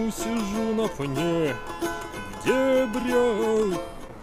сижу на пне в дебрях.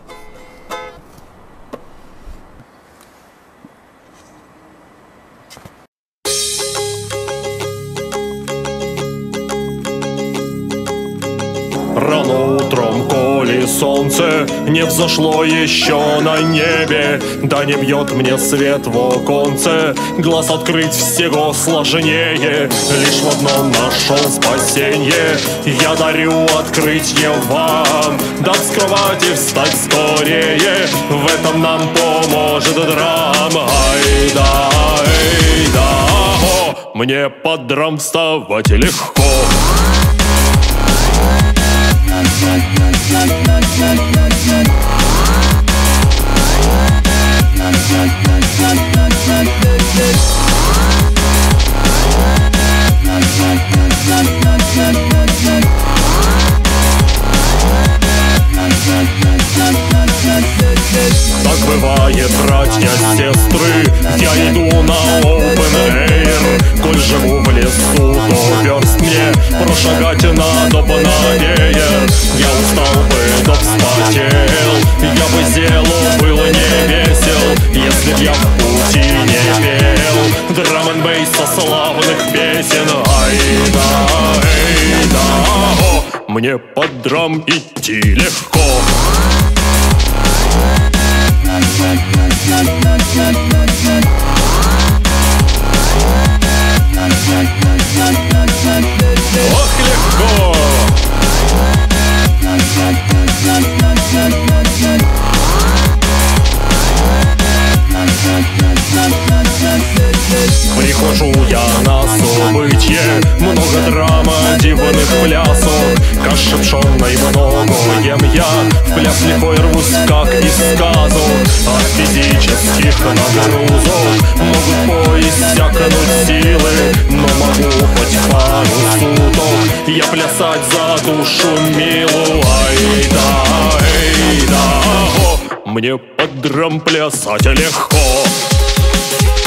Рано утром, коли солнце не взошло еще на небе, да не бьет мне свет в оконце, глаз открыть всего сложнее. Лишь в одном нашел спасенье, я дарю открытие вам, да с кровати встать скорее, в этом нам поможет драма. Ай-да, о, мне под драм вставать легко. Так бывает, братья, сестры, я иду на open air. Коль живу в лесу, то верст мне прошагать надо понадеяр. Я устал бы, да вспотел, я бы зело было не весел, если б я в пути не пел драм-н-бейса славных песен. Ай-да, о, мне под драм идти легко. Ох, легко! Прихожу я на событие, много драма, дивных плясов, каши пшённой много ем я, в пляс лихой рвусь, как из сказу. От физических нагрузок могут поиссякнуть силы, но могу хоть пару суток я плясать за душу милую. Ай-да, о, мне под драм плясать легко.